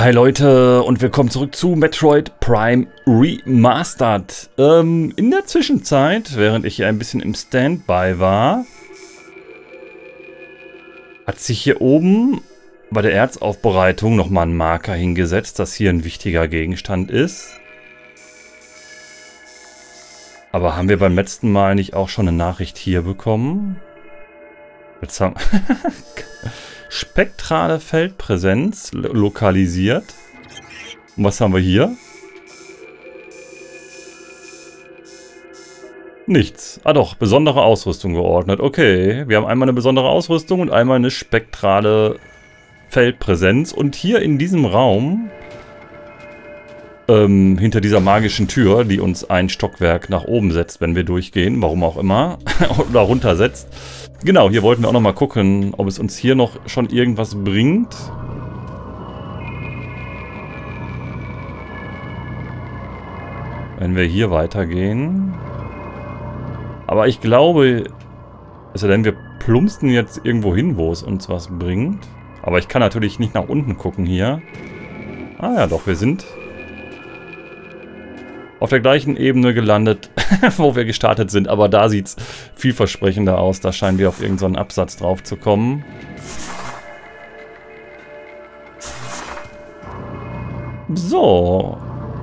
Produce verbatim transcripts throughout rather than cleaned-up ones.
Hi Leute und willkommen zurück zu Metroid Prime Remastered. Ähm, in der Zwischenzeit, während ich hier ein bisschen im Standby war, hat sich hier oben bei der Erzaufbereitung nochmal ein Marker hingesetzt, dass hier ein wichtiger Gegenstand ist. Aber haben wir beim letzten Mal nicht auch schon eine Nachricht hier bekommen? Jetzt haben spektrale Feldpräsenz lokalisiert. Und was haben wir hier? Nichts. Ah doch, besondere Ausrüstung geordnet. Okay, wir haben einmal eine besondere Ausrüstung und einmal eine spektrale Feldpräsenz. Und hier in diesem Raum, ähm, hinter dieser magischen Tür, die uns ein Stockwerk nach oben setzt, wenn wir durchgehen, warum auch immer, oder runtersetzt. Genau, hier wollten wir auch noch mal gucken, ob es uns hier noch schon irgendwas bringt. Wenn wir hier weitergehen. Aber ich glaube, also denn wir plumpsten jetzt irgendwo hin, wo es uns was bringt. Aber ich kann natürlich nicht nach unten gucken hier. Ah ja, doch, wir sind auf der gleichen Ebene gelandet, wo wir gestartet sind. Aber da sieht es vielversprechender aus. Da scheinen wir auf irgendeinen Absatz drauf zu kommen. So.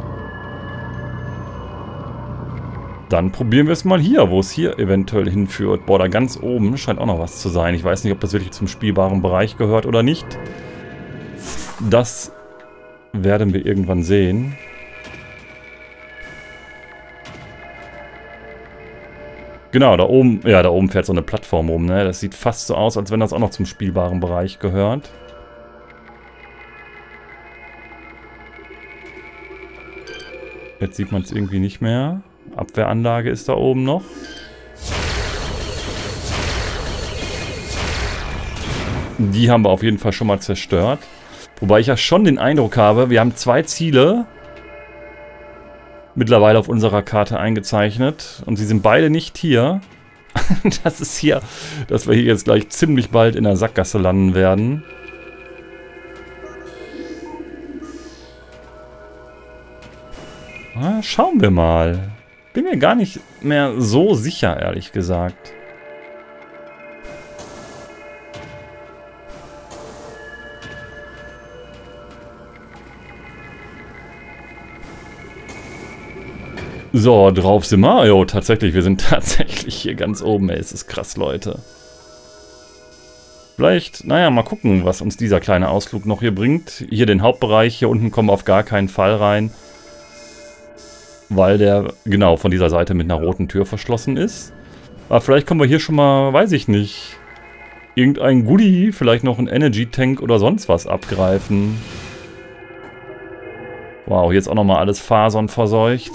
Dann probieren wir es mal hier, wo es hier eventuell hinführt. Boah, da ganz oben scheint auch noch was zu sein. Ich weiß nicht, ob das wirklich zum spielbaren Bereich gehört oder nicht. Das werden wir irgendwann sehen. Genau, da oben, ja, da oben fährt so eine Plattform rum, ne? Das sieht fast so aus, als wenn das auch noch zum spielbaren Bereich gehört. Jetzt sieht man es irgendwie nicht mehr. Abwehranlage ist da oben noch. Die haben wir auf jeden Fall schon mal zerstört. Wobei ich ja schon den Eindruck habe, wir haben zwei Ziele mittlerweile auf unserer Karte eingezeichnet. Und sie sind beide nicht hier. Das ist hier, dass wir hier jetzt gleich ziemlich bald in der Sackgasse landen werden. Na, schauen wir mal. Bin mir gar nicht mehr so sicher, ehrlich gesagt. So, drauf sind wir. Jo, tatsächlich, wir sind tatsächlich hier ganz oben. Ey, es ist krass, Leute. Vielleicht, naja, mal gucken, was uns dieser kleine Ausflug noch hier bringt. Hier den Hauptbereich, hier unten kommen wir auf gar keinen Fall rein. Weil der, genau, von dieser Seite mit einer roten Tür verschlossen ist. Aber vielleicht können wir hier schon mal, weiß ich nicht, irgendein Goodie, vielleicht noch ein Energy-Tank oder sonst was abgreifen. Wow, hier ist auch nochmal alles Fasern verseucht.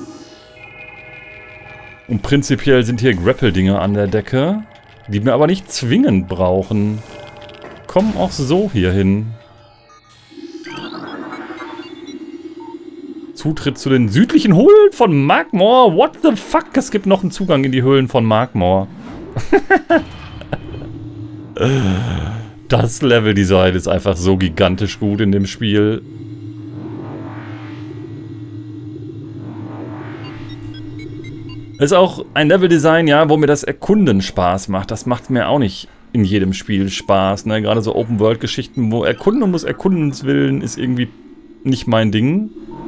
Und prinzipiell sind hier Grapple-Dinger an der Decke, die wir aber nicht zwingend brauchen. Kommen auch so hier hin. Zutritt zu den südlichen Höhlen von Magmoor. What the fuck? Es gibt noch einen Zugang in die Höhlen von Magmoor. Das Leveldesign ist einfach so gigantisch gut in dem Spiel. Ist auch ein Leveldesign, ja, wo mir das Erkunden Spaß macht. Das macht mir auch nicht in jedem Spiel Spaß, ne? Gerade so Open-World-Geschichten, wo Erkunden muss Erkundens willen, ist irgendwie nicht mein Ding.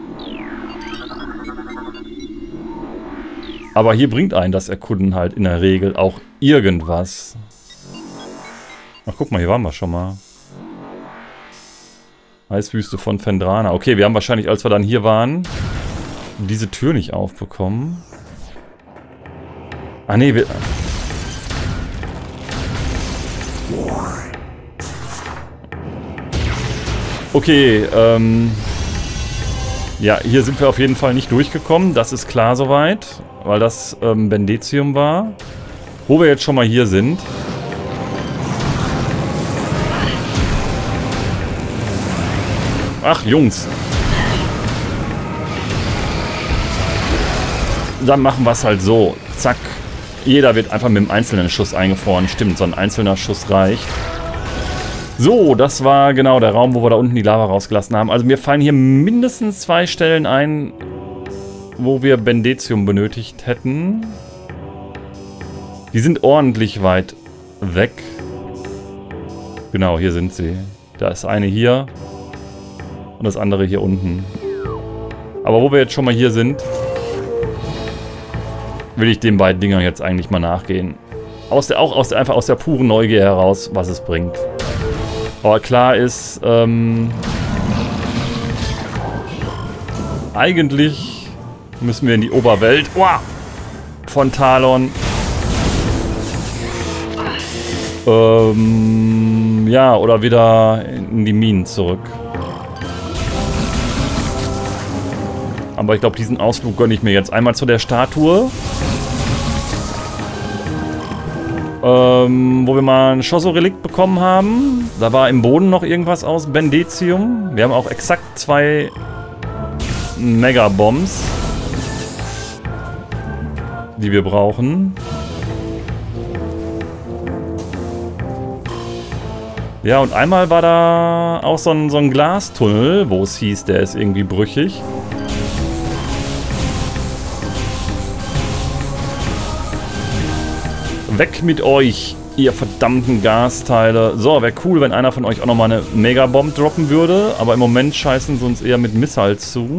Aber hier bringt einen das Erkunden halt in der Regel auch irgendwas. Ach, guck mal, hier waren wir schon mal. Eiswüste von Phendrana. Okay, wir haben wahrscheinlich, als wir dann hier waren, diese Tür nicht aufbekommen. Ah, nee, wir... Okay, ähm... ja, hier sind wir auf jeden Fall nicht durchgekommen. Das ist klar soweit, weil das ähm, Bendezium war. Wo wir jetzt schon mal hier sind. Ach, Jungs. Dann machen wir es halt so. Zack. Jeder wird einfach mit einem einzelnen Schuss eingefroren. Stimmt, so ein einzelner Schuss reicht. So, das war genau der Raum, wo wir da unten die Lava rausgelassen haben. Also mir fallen hier mindestens zwei Stellen ein, wo wir Bendetium benötigt hätten. Die sind ordentlich weit weg. Genau, hier sind sie. Da ist eine hier und das andere hier unten. Aber wo wir jetzt schon mal hier sind, will ich den beiden Dingern jetzt eigentlich mal nachgehen. Aus der, auch aus der, einfach aus der puren Neugier heraus, was es bringt. Aber klar ist, ähm, eigentlich müssen wir in die Oberwelt Uah, von Talon. Ähm, ja, oder wieder in die Minen zurück. Aber ich glaube, diesen Ausflug gönne ich mir jetzt. Einmal zu der Statue. Ähm, wo wir mal ein Schosso-Relikt bekommen haben. Da war im Boden noch irgendwas aus Bendetium. Wir haben auch exakt zwei Megabombs, die wir brauchen. Ja, und einmal war da auch so ein, so ein Glastunnel, wo es hieß, der ist irgendwie brüchig. Weg mit euch, ihr verdammten Gasteile. So, wäre cool, wenn einer von euch auch nochmal eine Megabomb droppen würde. Aber im Moment scheißen sie uns eher mit Missiles zu.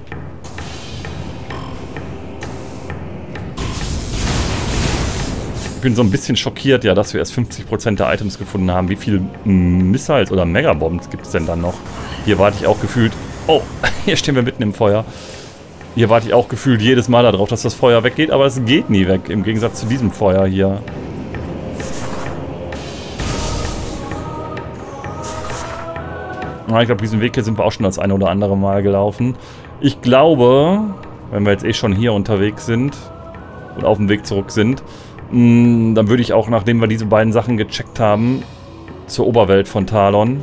Ich bin so ein bisschen schockiert, ja, dass wir erst fünfzig Prozent der Items gefunden haben. Wie viele Missiles oder Megabombs gibt es denn dann noch? Hier warte ich auch gefühlt... Oh, hier stehen wir mitten im Feuer. Hier warte ich auch gefühlt jedes Mal darauf, dass das Feuer weggeht, aber es geht nie weg, im Gegensatz zu diesem Feuer hier. Ich glaube, diesen Weg hier sind wir auch schon das eine oder andere Mal gelaufen. Ich glaube, wenn wir jetzt eh schon hier unterwegs sind und auf dem Weg zurück sind, mh, dann würde ich auch, nachdem wir diese beiden Sachen gecheckt haben, zur Oberwelt von Talon.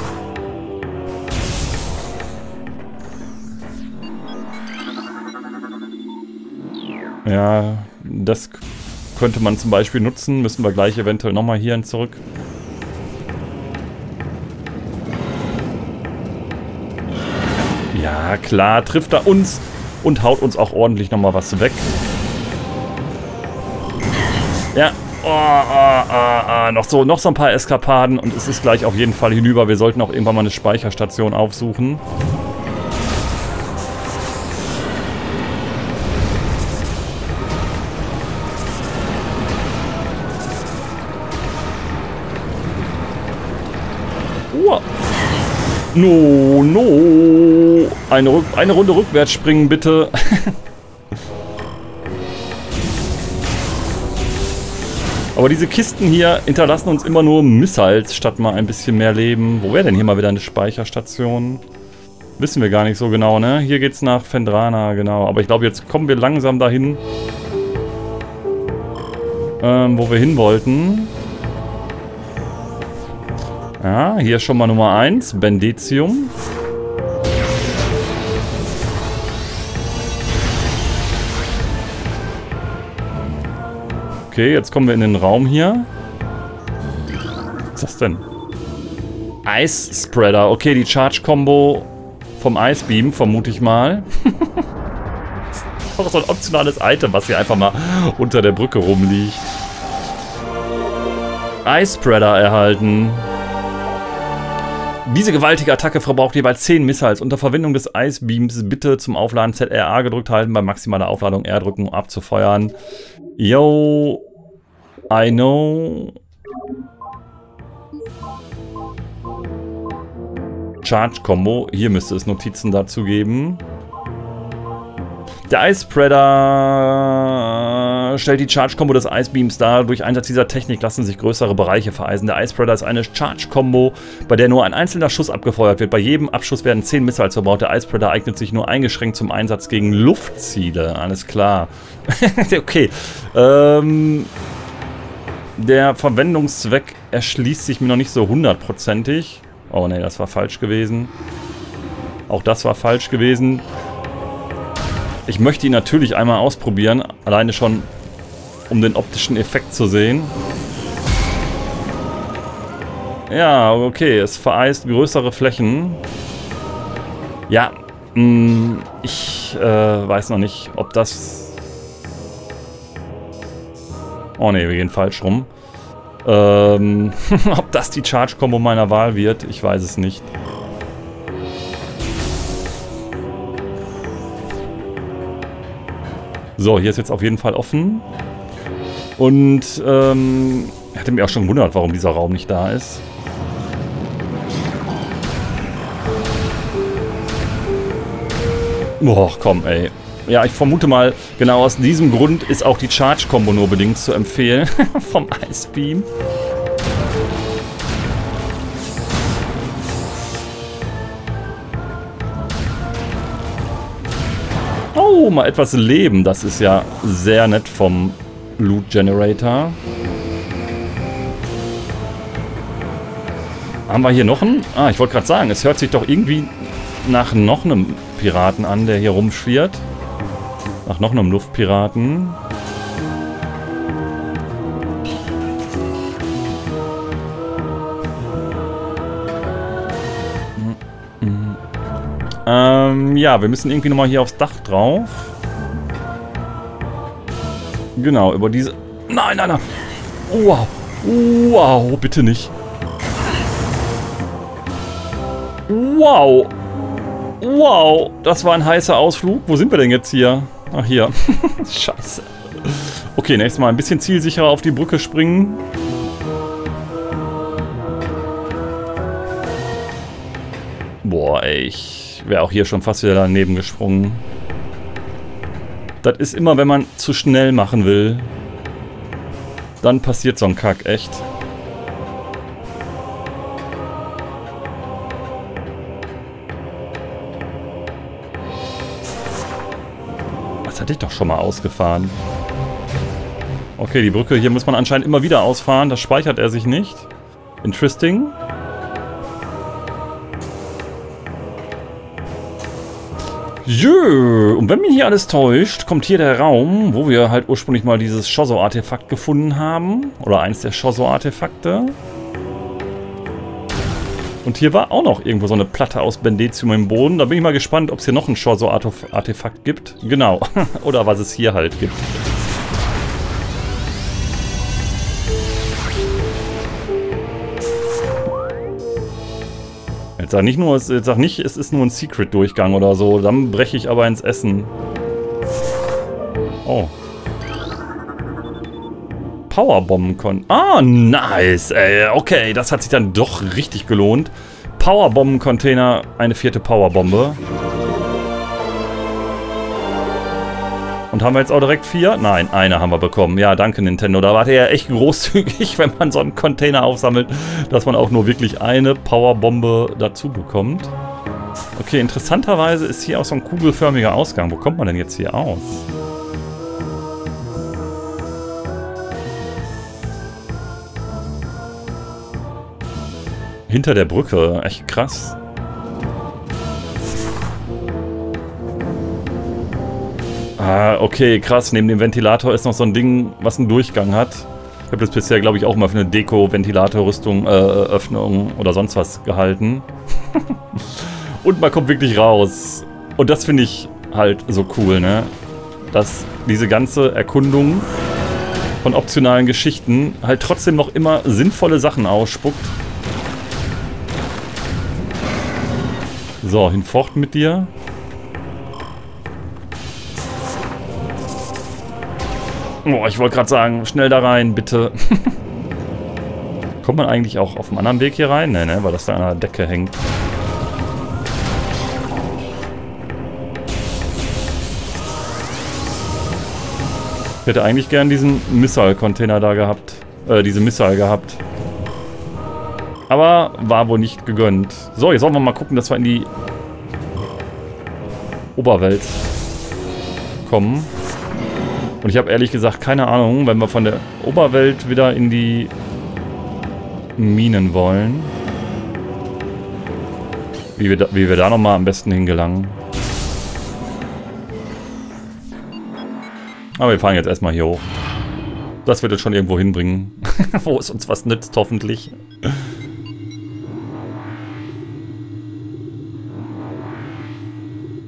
Ja, das könnte man zum Beispiel nutzen. Müssen wir gleich eventuell nochmal hierhin zurück. Ja, klar, trifft er uns und haut uns auch ordentlich nochmal was weg. Ja, oh, oh, oh, oh. Noch, so, noch so ein paar Eskapaden und es ist gleich auf jeden Fall hinüber. Wir sollten auch irgendwann mal eine Speicherstation aufsuchen. No, no. Eine, Rück eine Runde rückwärts springen, bitte. Aber diese Kisten hier hinterlassen uns immer nur Missiles, statt mal ein bisschen mehr Leben. Wo wäre denn hier mal wieder eine Speicherstation? Wissen wir gar nicht so genau, ne? Hier geht's nach Phendrana, genau. Aber ich glaube, jetzt kommen wir langsam dahin, ähm, wo wir hin wollten. Ja, hier schon mal Nummer eins, Bendetium. Okay, jetzt kommen wir in den Raum hier. Was ist das denn? Ice Spreader. Okay, die Charge-Combo vom Ice Beam, vermute ich mal. Auch so ein optionales Item, was hier einfach mal unter der Brücke rumliegt. Ice Spreader erhalten. Diese gewaltige Attacke verbraucht jeweils zehn Missiles. Unter Verwendung des Ice Beams bitte zum Aufladen Z R A gedrückt halten, bei maximaler Aufladung R drücken, um abzufeuern. Yo, I know. Charge Combo. Hier müsste es Notizen dazu geben. Der Ice Spreader stellt die Charge-Combo des Ice Beams dar. Durch Einsatz dieser Technik lassen sich größere Bereiche vereisen. Der Ice Spreader ist eine Charge-Combo, bei der nur ein einzelner Schuss abgefeuert wird. Bei jedem Abschuss werden zehn Missiles verbaut. Der Ice Spreader eignet sich nur eingeschränkt zum Einsatz gegen Luftziele. Alles klar. Okay. Ähm, der Verwendungszweck erschließt sich mir noch nicht so hundertprozentig. Oh ne, das war falsch gewesen. Auch das war falsch gewesen. Ich möchte ihn natürlich einmal ausprobieren, alleine schon, um den optischen Effekt zu sehen. Ja, okay, es vereist größere Flächen. Ja, mh, ich äh, weiß noch nicht, ob das... Oh ne, wir gehen falsch rum. Ähm, ob das die Charge-Kombo meiner Wahl wird, ich weiß es nicht. So, hier ist jetzt auf jeden Fall offen. Und, ähm, ich hatte mich auch schon gewundert, warum dieser Raum nicht da ist. Boah, komm, ey. Ja, ich vermute mal, genau aus diesem Grund ist auch die Charge-Kombo nur bedingt zu empfehlen. Vom Ice Beam. Oh, mal etwas Leben. Das ist ja sehr nett vom Loot Generator. Haben wir hier noch einen? Ah, ich wollte gerade sagen, es hört sich doch irgendwie nach noch einem Piraten an, der hier rumschwirrt. Nach noch einem Luftpiraten. Ähm, ja, wir müssen irgendwie nochmal hier aufs Dach drauf. Genau, über diese... Nein, nein, nein! Wow! Wow, bitte nicht! Wow! Wow! Das war ein heißer Ausflug. Wo sind wir denn jetzt hier? Ach, hier. Scheiße. Okay, nächstes Mal ein bisschen zielsicherer auf die Brücke springen. Boah, ey, ich wäre auch hier schon fast wieder daneben gesprungen. Das ist immer, wenn man zu schnell machen will, dann passiert so ein Kack, echt. Das hatte ich doch schon mal ausgefahren. Okay, die Brücke hier muss man anscheinend immer wieder ausfahren. Das speichert er sich nicht. Interesting. Jö, und wenn mich hier alles täuscht, kommt hier der Raum, wo wir halt ursprünglich mal dieses Shozo-Artefakt gefunden haben. Oder eins der Shozo-Artefakte. Und hier war auch noch irgendwo so eine Platte aus Bendetium im Boden. Da bin ich mal gespannt, ob es hier noch ein Shozo-Artefakt gibt. Genau. Oder was es hier halt gibt. Jetzt sag nicht nur, jetzt sag nicht, es ist nur ein Secret-Durchgang oder so. Dann breche ich aber ins Essen. Oh. Powerbomben kon... Ah, nice, ey. Okay, das hat sich dann doch richtig gelohnt. Powerbomben-Container, eine vierte Powerbombe. Und haben wir jetzt auch direkt vier? Nein, eine haben wir bekommen. Ja, danke Nintendo. Da war der ja echt großzügig, wenn man so einen Container aufsammelt, dass man auch nur wirklich eine Powerbombe dazu bekommt. Okay, interessanterweise ist hier auch so ein kugelförmiger Ausgang. Wo kommt man denn jetzt hier aus? Hinter der Brücke. Echt krass. Ah, okay, krass. Neben dem Ventilator ist noch so ein Ding, was einen Durchgang hat. Ich habe das bisher, glaube ich, auch mal für eine Deko-Ventilator-Rüstung, äh, Öffnung oder sonst was gehalten. Und man kommt wirklich raus. Und das finde ich halt so cool, ne? Dass diese ganze Erkundung von optionalen Geschichten halt trotzdem noch immer sinnvolle Sachen ausspuckt. So, hinfort mit dir. Oh, ich wollte gerade sagen, schnell da rein, bitte. Kommt man eigentlich auch auf einem anderen Weg hier rein? Ne, ne, weil das da an der Decke hängt. Ich hätte eigentlich gern diesen Missile-Container da gehabt. Äh, diese Missile gehabt. Aber war wohl nicht gegönnt. So, jetzt sollen wir mal gucken, dass wir in die Oberwelt kommen. Und ich habe ehrlich gesagt keine Ahnung, wenn wir von der Oberwelt wieder in die Minen wollen, wie wir da, wie wir da nochmal am besten hingelangen. Aber wir fahren jetzt erstmal hier hoch. Das wird uns schon irgendwo hinbringen, wo es uns was nützt, hoffentlich.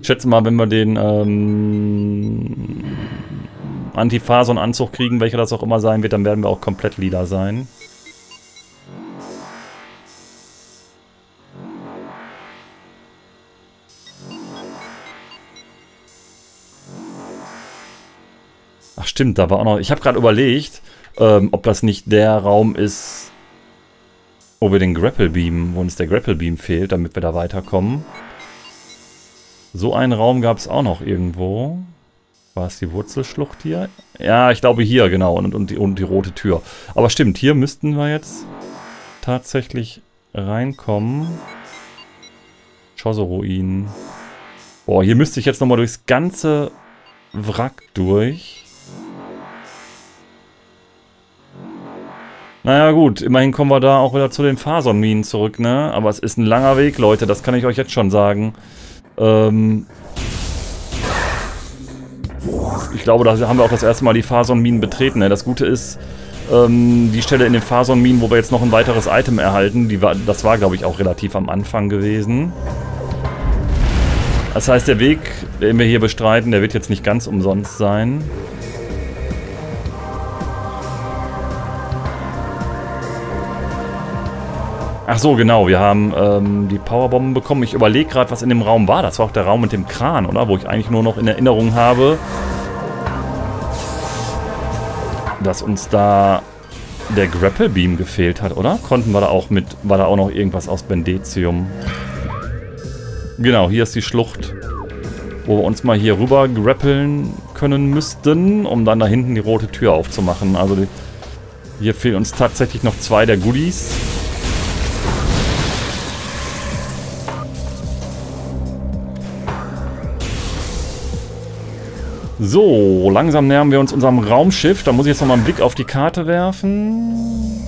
Ich schätze mal, wenn wir den ähm, Antiphason-Anzug kriegen, welcher das auch immer sein wird, dann werden wir auch komplett lila sein. Ach stimmt, da war auch noch... Ich habe gerade überlegt, ähm, ob das nicht der Raum ist, wo wir den Grapple Beam, wo uns der Grapple Beam fehlt, damit wir da weiterkommen. So einen Raum gab es auch noch irgendwo. War es die Wurzelschlucht hier? Ja, ich glaube hier, genau. Und, und, die, und die rote Tür. Aber stimmt, hier müssten wir jetzt tatsächlich reinkommen. Chozo-Ruinen. Boah, hier müsste ich jetzt nochmal durchs ganze Wrack durch. Naja gut, immerhin kommen wir da auch wieder zu den Phason-Minen zurück, ne? Aber es ist ein langer Weg, Leute, das kann ich euch jetzt schon sagen. Ähm ich glaube, da haben wir auch das erste Mal die Phason-Minen betreten, ne? Das Gute ist, ähm, die Stelle in den Phason-Minen, wo wir jetzt noch ein weiteres Item erhalten, die war, das war, glaube ich, auch relativ am Anfang gewesen. Das heißt, der Weg, den wir hier bestreiten, der wird jetzt nicht ganz umsonst sein. Ach so, genau, wir haben ähm, die Powerbomben bekommen. Ich überlege gerade, was in dem Raum war. Das war auch der Raum mit dem Kran, oder? Wo ich eigentlich nur noch in Erinnerung habe, dass uns da der Grapple Beam gefehlt hat, oder? Konnten wir da auch mit, war da auch noch irgendwas aus Bendetium? Genau, hier ist die Schlucht, wo wir uns mal hier rüber grappeln können müssten, um dann da hinten die rote Tür aufzumachen. Also die, hier fehlen uns tatsächlich noch zwei der Goodies. So, langsam nähern wir uns unserem Raumschiff. Da muss ich jetzt nochmal einen Blick auf die Karte werfen.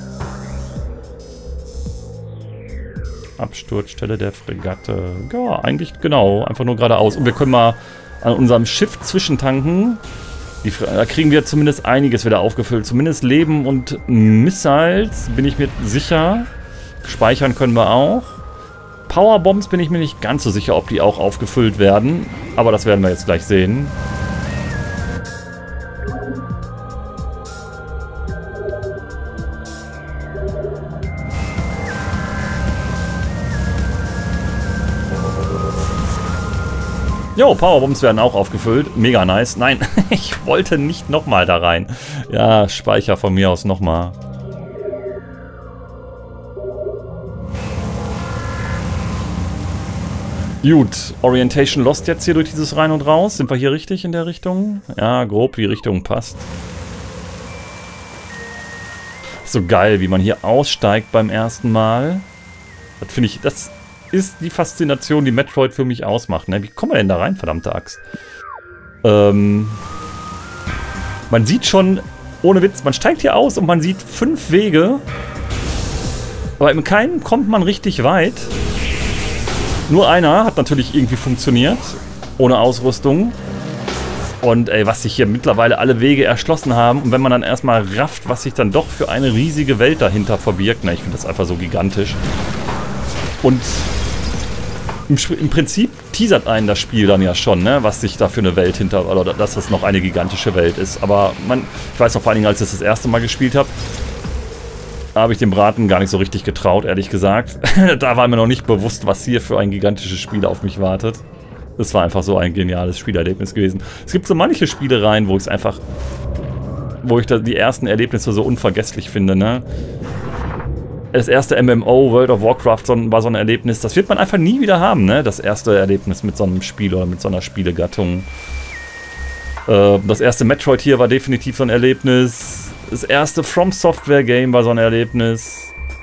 Absturzstelle der Fregatte. Ja, eigentlich genau. Einfach nur geradeaus. Und wir können mal an unserem Schiff zwischentanken. Die, da kriegen wir zumindest einiges wieder aufgefüllt. Zumindest Leben und Missiles, bin ich mir sicher. Speichern können wir auch. Powerbombs bin ich mir nicht ganz so sicher, ob die auch aufgefüllt werden. Aber das werden wir jetzt gleich sehen. Jo, Powerbombs werden auch aufgefüllt. Mega nice. Nein, ich wollte nicht nochmal da rein. Ja, Speicher von mir aus nochmal. Gut, Orientation Lost jetzt hier durch dieses Rein und Raus. Sind wir hier richtig in der Richtung? Ja, grob, die Richtung passt. So geil, wie man hier aussteigt beim ersten Mal. Das finde ich, das ist die Faszination, die Metroid für mich ausmacht. Ne? Wie kommen wir denn da rein, verdammte Axt? Ähm, man sieht schon, ohne Witz, man steigt hier aus und man sieht fünf Wege. Aber in keinem kommt man richtig weit. Nur einer hat natürlich irgendwie funktioniert, ohne Ausrüstung. Und ey, was sich hier mittlerweile alle Wege erschlossen haben. Und wenn man dann erstmal rafft, was sich dann doch für eine riesige Welt dahinter verbirgt. Na, ich finde das einfach so gigantisch. Und im, im Prinzip teasert einen das Spiel dann ja schon, ne? Was sich da für eine Welt hinter, oder dass das noch eine gigantische Welt ist. Aber man, ich weiß noch vor allen Dingen, als ich das das erste Mal gespielt habe, habe ich dem Braten gar nicht so richtig getraut, ehrlich gesagt. Da war mir noch nicht bewusst, was hier für ein gigantisches Spiel auf mich wartet. Es war einfach so ein geniales Spielerlebnis gewesen. Es gibt so manche Spielereien, wo ich es einfach, wo ich da die ersten Erlebnisse so unvergesslich finde, ne? Das erste M M O, World of Warcraft, so, war so ein Erlebnis, das wird man einfach nie wieder haben, ne? Das erste Erlebnis mit so einem Spiel oder mit so einer Spielegattung. Äh, das erste Metroid hier war definitiv so ein Erlebnis. Das erste From Software Game war so ein Erlebnis.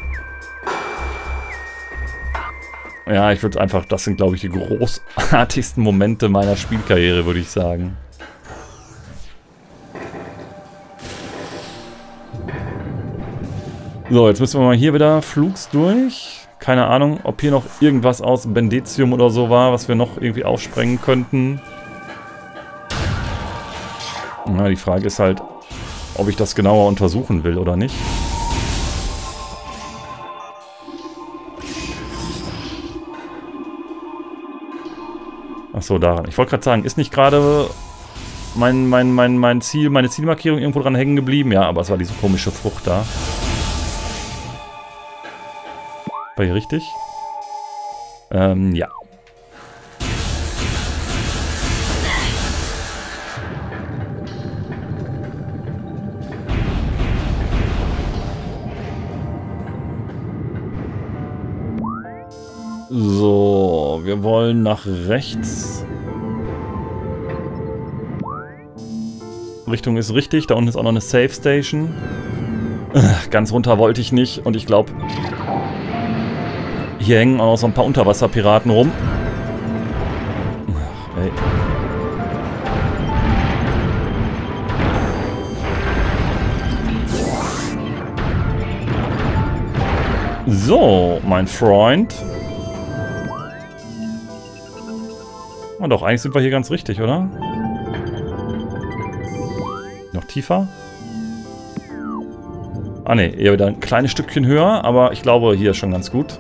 Ja, ich würde einfach, das sind glaube ich die großartigsten Momente meiner Spielkarriere, würde ich sagen. So, jetzt müssen wir mal hier wieder flugs durch. Keine Ahnung, ob hier noch irgendwas aus Bendetium oder so war, was wir noch irgendwie aufsprengen könnten. Na, die Frage ist halt, ob ich das genauer untersuchen will oder nicht. Achso, daran. Ich wollte gerade sagen, ist nicht gerade mein, mein, mein, mein Ziel, meine Zielmarkierung irgendwo dran hängen geblieben? Ja, aber es war diese komische Frucht da. War hier richtig? Ähm, ja. So, wir wollen nach rechts. Richtung ist richtig, da unten ist auch noch eine Safe Station. Ganz runter wollte ich nicht und ich glaube, hier hängen auch noch so ein paar Unterwasserpiraten rum. Ach, ey. So, mein Freund. Oh, doch, eigentlich sind wir hier ganz richtig, oder? Noch tiefer? Ah ne, eher wieder ein kleines Stückchen höher, aber ich glaube, hier ist schon ganz gut.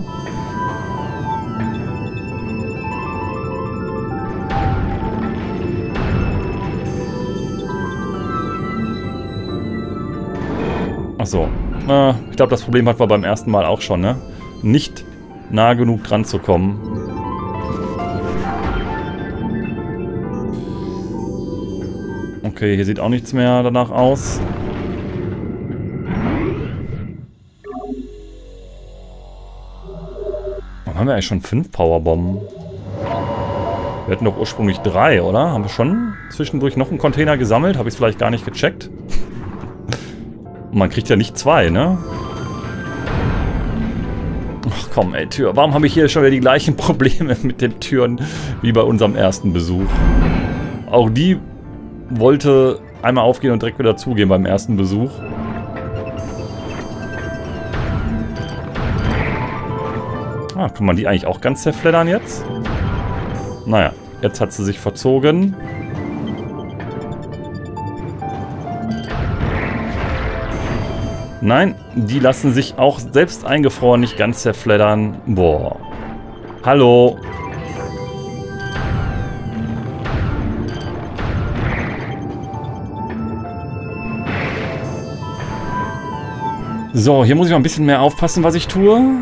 Achso. Äh, ich glaube, das Problem hatten wir beim ersten Mal auch schon, ne? Nicht nah genug dran zu kommen. Okay, hier sieht auch nichts mehr danach aus. Warum haben wir eigentlich schon fünf Powerbomben? Wir hatten doch ursprünglich drei, oder? Haben wir schon zwischendurch noch einen Container gesammelt? Habe ich es vielleicht gar nicht gecheckt? Und man kriegt ja nicht zwei, ne? Ach komm, ey, Tür. Warum habe ich hier schon wieder die gleichen Probleme mit den Türen wie bei unserem ersten Besuch? Auch die wollte einmal aufgehen und direkt wieder zugehen beim ersten Besuch. Ah, kann man die eigentlich auch ganz zerfleddern jetzt? Naja, jetzt hat sie sich verzogen. Nein, die lassen sich auch selbst eingefroren nicht ganz zerfleddern. Boah. Hallo. So, hier muss ich mal ein bisschen mehr aufpassen, was ich tue.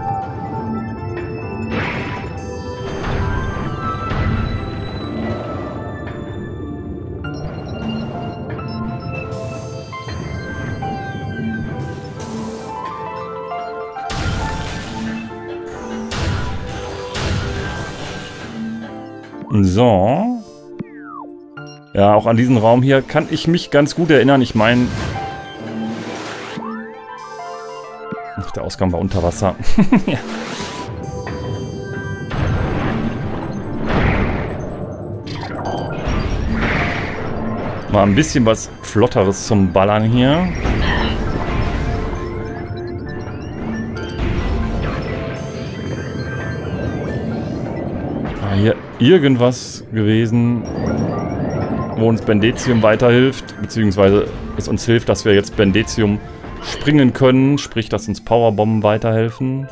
So. Ja, auch an diesen Raum hier kann ich mich ganz gut erinnern. Ich meine... Ach, der Ausgang war unter Wasser. Ja. Mal ein bisschen was Flotteres zum Ballern hier. Ah, hier irgendwas gewesen, wo uns Bendetium weiterhilft, beziehungsweise es uns hilft, dass wir jetzt Bendetium springen können, sprich, dass uns Powerbomben weiterhelfen.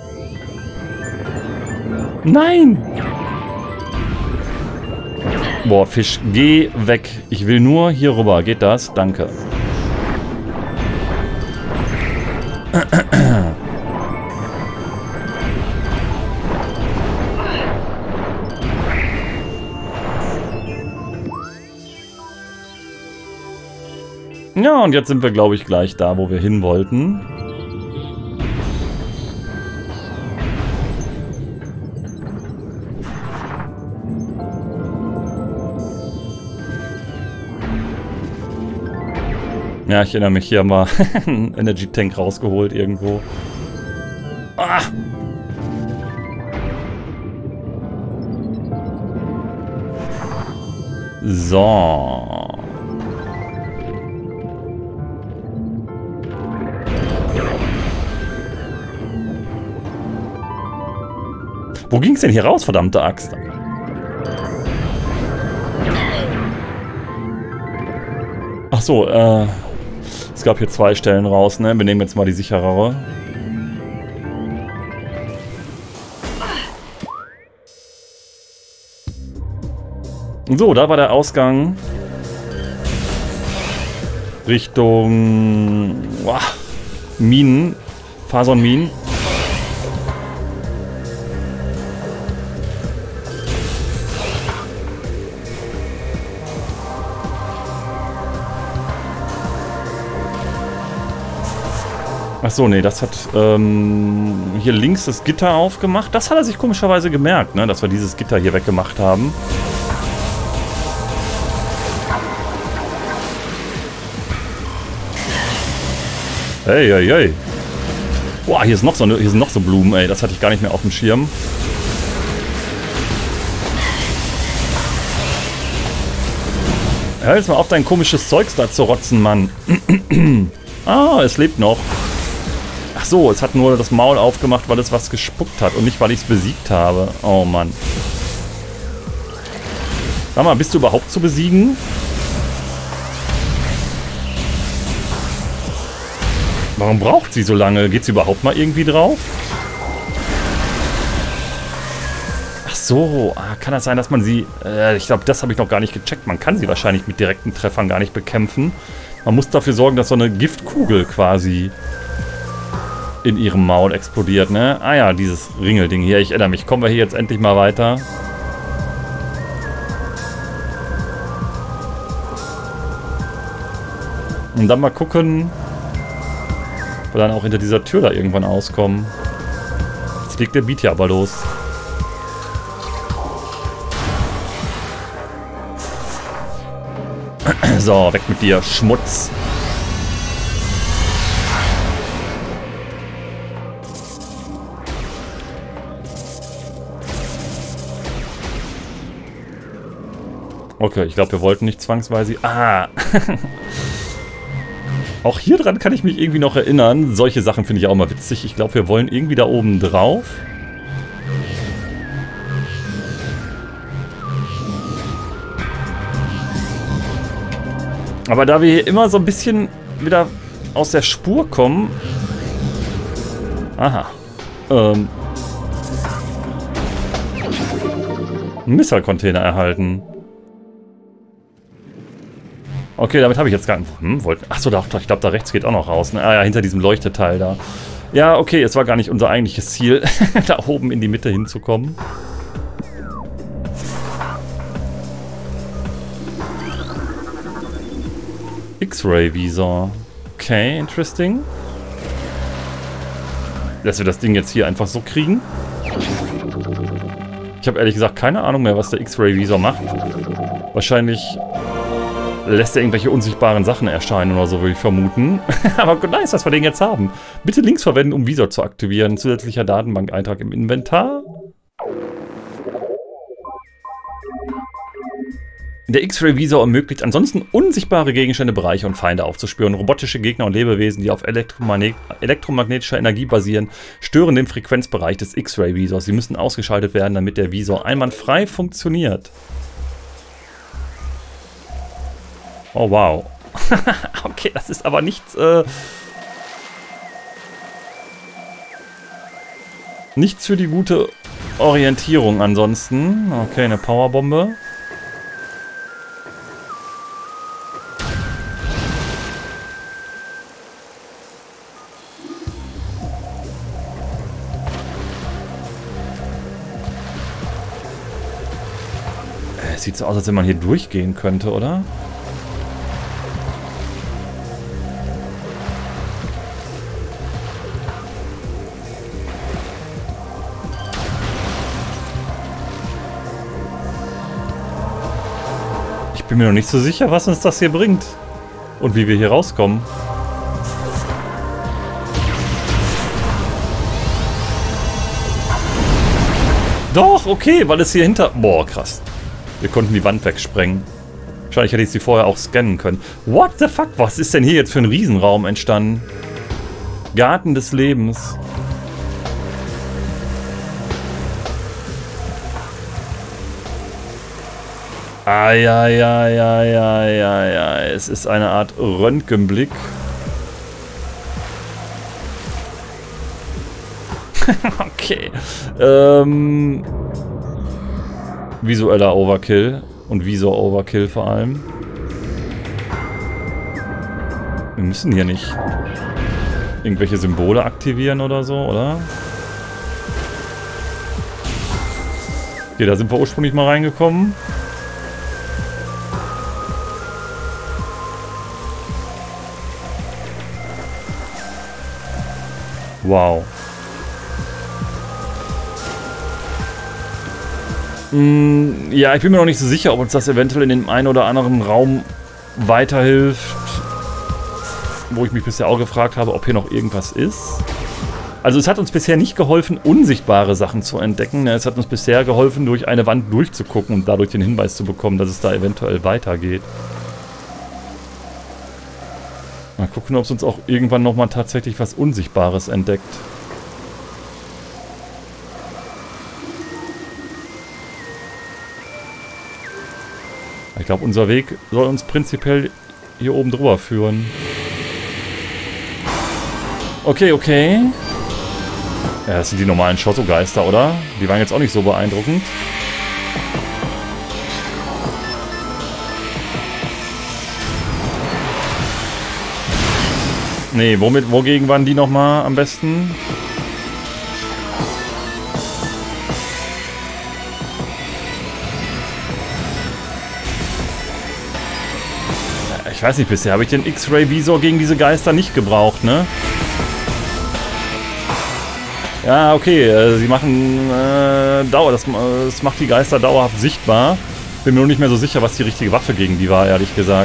Nein! Boah, Fisch, geh weg. Ich will nur hier rüber. Geht das? Danke. Ja, und jetzt sind wir, glaube ich, gleich da, wo wir hin wollten. Ja, ich erinnere mich, hier haben wir einen Energy Tank rausgeholt irgendwo. Ah! So. Wo ging's denn hier raus, verdammte Axt? Ach so, äh... es gab hier zwei Stellen raus, ne? Wir nehmen jetzt mal die sicherere. So, da war der Ausgang. Richtung boah, Minen. Phasonminen. Achso, nee, das hat ähm, hier links das Gitter aufgemacht. Das hat er sich komischerweise gemerkt, ne, dass wir dieses Gitter hier weggemacht haben. Hey, hey, hey. Boah, hier, ist noch so eine, hier sind noch so Blumen, ey. Das hatte ich gar nicht mehr auf dem Schirm. Hör jetzt mal auf, dein komisches Zeugs da zu rotzen, Mann. Ah, es lebt noch. Ach so, es hat nur das Maul aufgemacht, weil es was gespuckt hat und nicht, weil ich es besiegt habe. Oh, Mann. Sag mal, bist du überhaupt zu besiegen? Warum braucht sie so lange? Geht sie überhaupt mal irgendwie drauf? Ach so, ah, kann das sein, dass man sie... Äh, ich glaube, das habe ich noch gar nicht gecheckt. Man kann sie wahrscheinlich mit direkten Treffern gar nicht bekämpfen. Man muss dafür sorgen, dass so eine Giftkugel quasi in ihrem Maul explodiert, ne? Ah ja, dieses Ringelding hier. Ich erinnere mich. Kommen wir hier jetzt endlich mal weiter. Und dann mal gucken... wir dann auch hinter dieser Tür da irgendwann auskommen. Jetzt legt der Beat ja aber los. So, weg mit dir, Schmutz. Okay, ich glaube, wir wollten nicht zwangsweise... Ah! Auch hier dran kann ich mich irgendwie noch erinnern. Solche Sachen finde ich auch mal witzig. Ich glaube, wir wollen irgendwie da oben drauf. Aber da wir hier immer so ein bisschen wieder aus der Spur kommen... Aha. Ähm... Einen Missile-Container erhalten. Okay, damit habe ich jetzt gar nicht... Hm, wollte... Achso, doch, ich glaube, da rechts geht auch noch raus. Ne? Ah ja, hinter diesem Leuchteteil da. Ja, okay, es war gar nicht unser eigentliches Ziel, da oben in die Mitte hinzukommen. X-Ray-Visor. Okay, interesting. Dass wir das Ding jetzt hier einfach so kriegen. Ich habe ehrlich gesagt keine Ahnung mehr, was der X-Ray-Visor macht. Wahrscheinlich... lässt er irgendwelche unsichtbaren Sachen erscheinen oder so, würde ich vermuten. Aber nice, dass wir den jetzt haben. Bitte Links verwenden, um Visor zu aktivieren. Zusätzlicher Datenbankeintrag im Inventar. Der X-Ray-Visor ermöglicht ansonsten unsichtbare Gegenstände, Bereiche und Feinde aufzuspüren. Robotische Gegner und Lebewesen, die auf Elektromagne- elektromagnetischer Energie basieren, stören den Frequenzbereich des X-Ray-Visors. Sie müssen ausgeschaltet werden, damit der Visor einwandfrei funktioniert. Oh, wow. Okay, das ist aber nichts, äh... nichts für die gute Orientierung ansonsten. Okay, eine Powerbombe. Es sieht so aus, als wenn man hier durchgehen könnte, oder? Ich bin mir noch nicht so sicher, was uns das hier bringt. Und wie wir hier rauskommen. Doch, okay, weil es hier hinter... Boah, krass. Wir konnten die Wand wegsprengen. Wahrscheinlich hätte ich sie vorher auch scannen können. What the fuck? Was ist denn hier jetzt für ein Riesenraum entstanden? Garten des Lebens. Ah, ja, ja, ja, ja, ja, ja. Es ist eine Art Röntgenblick. Okay. Ähm... Visueller Overkill. Und Visor Overkill vor allem. Wir müssen hier nicht irgendwelche Symbole aktivieren oder so, oder? Okay, da sind wir ursprünglich mal reingekommen. Wow. Hm, ja, ich bin mir noch nicht so sicher, ob uns das eventuell in dem einen oder anderen Raum weiterhilft. Wo ich mich bisher auch gefragt habe, ob hier noch irgendwas ist. Also es hat uns bisher nicht geholfen, unsichtbare Sachen zu entdecken. Es hat uns bisher geholfen, durch eine Wand durchzugucken und dadurch den Hinweis zu bekommen, dass es da eventuell weitergeht. Mal gucken, ob es uns auch irgendwann nochmal tatsächlich was Unsichtbares entdeckt. Ich glaube, unser Weg soll uns prinzipiell hier oben drüber führen. Okay, okay. Ja, das sind die normalen Shoto-Geister, oder? Die waren jetzt auch nicht so beeindruckend. Nee, womit, wogegen waren die nochmal am besten? Ich weiß nicht, bisher habe ich den X-Ray-Visor gegen diese Geister nicht gebraucht, ne? Ja, okay, äh, sie machen äh, Dauer, das, äh, das macht die Geister dauerhaft sichtbar. Bin mir nur nicht mehr so sicher, was die richtige Waffe gegen die war, ehrlich gesagt.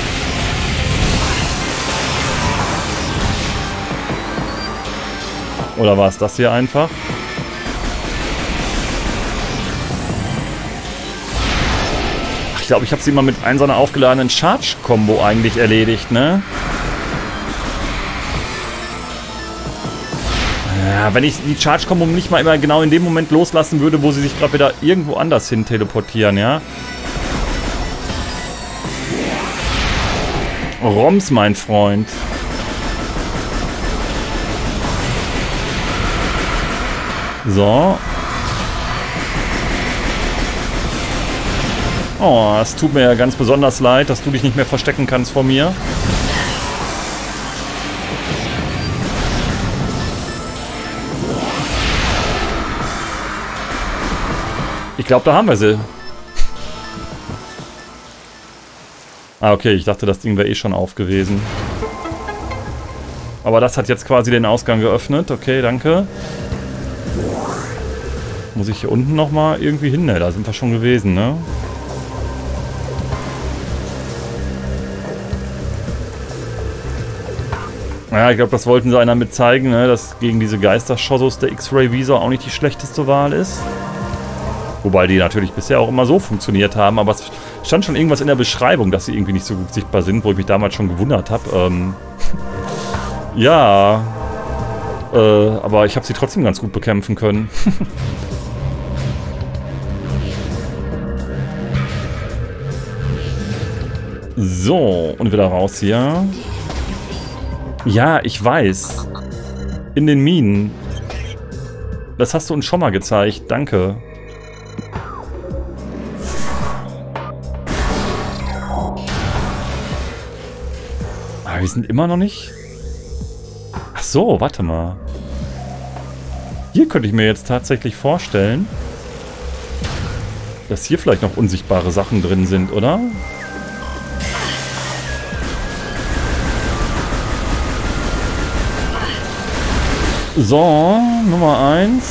Oder war es das hier einfach? Ach, ich glaube, ich habe sie mal mit einem so einer aufgeladenen Charge-Kombo eigentlich erledigt, ne? Ja, wenn ich die Charge-Kombo nicht mal immer genau in dem Moment loslassen würde, wo sie sich gerade wieder irgendwo anders hin teleportieren, ja? Roms, mein Freund. So. Oh, es tut mir ja ganz besonders leid, dass du dich nicht mehr verstecken kannst vor mir. Ich glaube, da haben wir sie. Ah, okay, ich dachte, das Ding wäre eh schon auf gewesen. Aber das hat jetzt quasi den Ausgang geöffnet. Okay, danke. Muss ich hier unten nochmal irgendwie hin? Ne, da sind wir schon gewesen, ne? Ja, ich glaube, das wollten sie einer mit zeigen, ne? Dass gegen diese Geister-Schossos der X-Ray-Visor auch nicht die schlechteste Wahl ist. Wobei die natürlich bisher auch immer so funktioniert haben, aber es stand schon irgendwas in der Beschreibung, dass sie irgendwie nicht so gut sichtbar sind, wo ich mich damals schon gewundert habe. Ähm, ja, äh, aber ich habe sie trotzdem ganz gut bekämpfen können. So, und wieder raus hier. Ja, ich weiß. In den Minen. Das hast du uns schon mal gezeigt, danke. Aber wir sind immer noch nicht... Ach so, warte mal. Hier könnte ich mir jetzt tatsächlich vorstellen, dass hier vielleicht noch unsichtbare Sachen drin sind, oder? So, Nummer eins.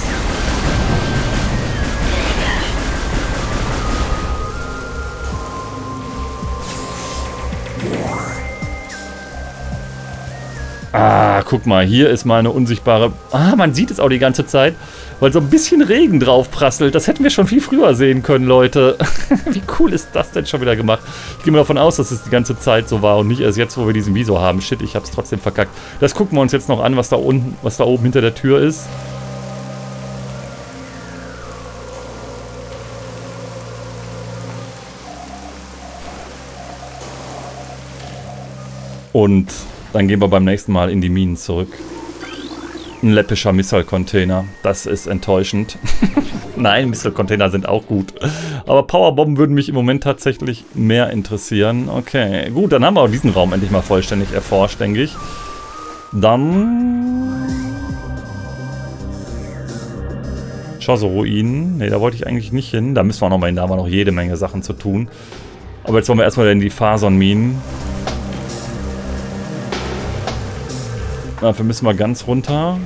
Ah, guck mal, hier ist mal eine unsichtbare... Ah, man sieht es auch die ganze Zeit, weil so ein bisschen Regen drauf prasselt. Das hätten wir schon viel früher sehen können, Leute. Wie cool ist das denn schon wieder gemacht? Ich gehe mal davon aus, dass es die ganze Zeit so war und nicht erst jetzt, wo wir diesen Visor haben. Shit, ich hab's trotzdem verkackt. Das gucken wir uns jetzt noch an, was da unten, was da oben hinter der Tür ist. Und dann gehen wir beim nächsten Mal in die Minen zurück. ein läppischer Missile-Container. Das ist enttäuschend. Nein, Missile-Container sind auch gut. Aber Powerbomben würden mich im Moment tatsächlich mehr interessieren. Okay, gut, dann haben wir auch diesen Raum endlich mal vollständig erforscht, denke ich. Dann... Chozo-Ruinen. Ne, da wollte ich eigentlich nicht hin. Da müssen wir noch mal hin, da haben wir noch jede Menge Sachen zu tun. Aber jetzt wollen wir erstmal in die Phazon-Minen. Dafür müssen wir ganz runter.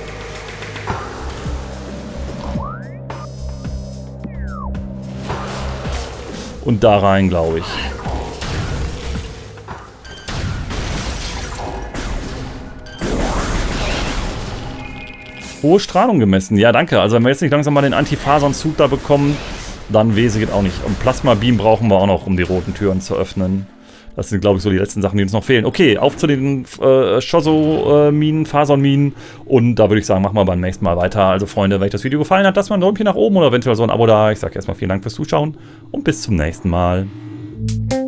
Und da rein, glaube ich. Hohe Strahlung gemessen. Ja, danke. Also wenn wir jetzt nicht langsam mal den Anti-Phazon-Zug da bekommen, dann Wese geht auch nicht. Und Plasma-Beam brauchen wir auch noch, um die roten Türen zu öffnen. Das sind, glaube ich, so die letzten Sachen, die uns noch fehlen. Okay, auf zu den äh, Chozo-Minen, Phazon-Minen. Und da würde ich sagen, machen wir beim nächsten Mal weiter. Also Freunde, wenn euch das Video gefallen hat, lasst mal ein Däumchen nach oben oder eventuell so ein Abo da. Ich sage erstmal vielen Dank fürs Zuschauen und bis zum nächsten Mal.